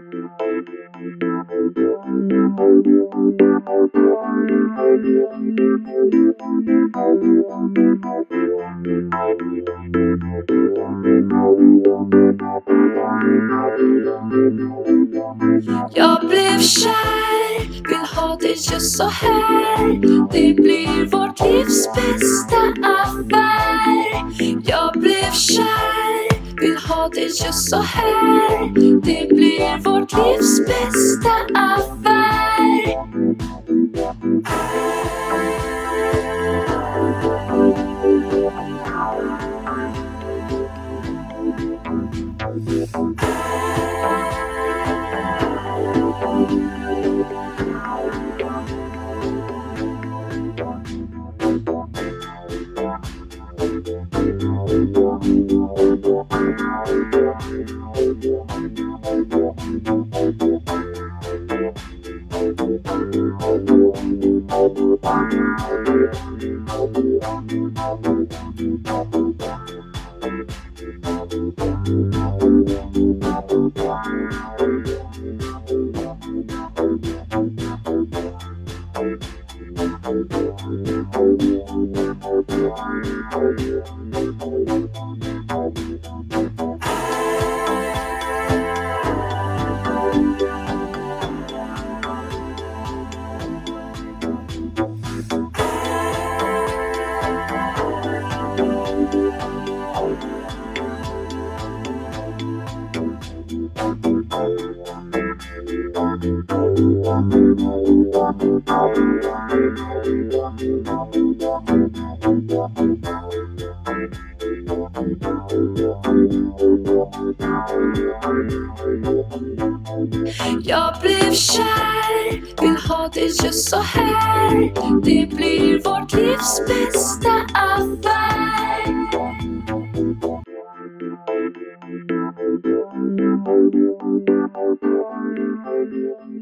Jag blev kär, vill ha det just så här. Det blir vårt livs bästa affär. Jag blev kär, vill ha det just så här. Det blir vårt livs bästa affär. Jag blev kär, vill ha det just så här. Det blir vårt livs bästa affär.